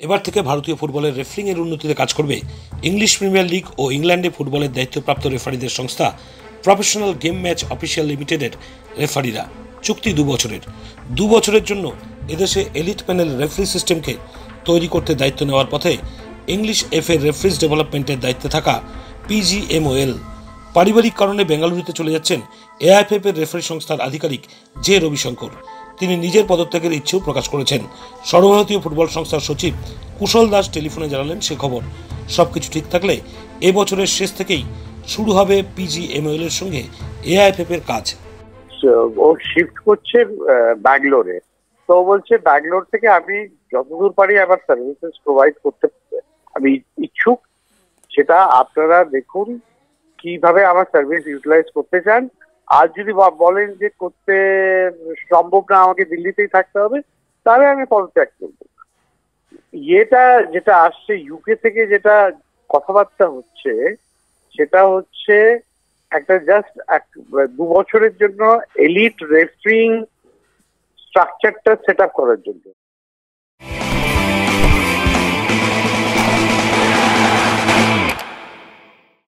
এবার থেকে ভারতীয় ফুটবলের রেফারিং এর উন্নতিতে কাজ করবে ইংলিশ প্রিমিয়ার লিগ ও ইংল্যান্ডে ফুটবলের দায়িত্বপ্রাপ্ত রেফারিদের সংস্থা প্রফেশনাল গেম ম্যাচ অফিসিয়াল লিমিটেডের রেফারিরা। চুক্তি 2 বছরের। 2 বছরের জন্য এদেশে এলিট প্যানেল রেফারি সিস্টেমকে তৈরি করতে দায়িত্ব নেওয়ার পথে ইংলিশ এফএ রেফারিজ ডেভেলপমেন্টের দায়িত্বে থাকা পিজিএমওএল। পারিবারিক কারণে বেঙ্গালুরুতে চলে যাচ্ছেন এআইএফএফ এর রেফারি সংস্থার আধিকারিক জে রবিশঙ্কর। তিনি নিজের পদত্যাগের ইচ্ছেও প্রকাশ করেছেন। সর্বভারতীয় ফুটবল সংস্থার সচিব কুশল দাস টেলিফোনে জানালেন সে খবর। সবকিছু ঠিক থাকলে এবছরের শেষ থেকেই শুরু হবে পিজিএমএল এর সঙ্গে এআইএফএফ এর কাজ। ও শিফট করছে ব্যাঙ্গালোরে। তো বলছে ব্যাঙ্গালোর থেকে আমি যতদূর পারি আমার সার্ভিসেস প্রোভাইড করতে আমি ইচ্ছুক। সেটা আপনারা দেখুন কিভাবে আমার সার্ভিস ইউটিলাইজ করতে চান। আর যদি বলেন যে করতে সম্ভব না, আমাকে দিল্লিতেই থাকতে হবে, তাহলে আমি পদত্যাগ করব। যেটা আসছে ইউকে থেকে, যেটা কথাবার্তা হচ্ছে, সেটা হচ্ছে একটা জাস্ট 2 বছরের জন্য এলিট রেফারিং স্ট্রাকচারটা সেট আপ করার জন্য।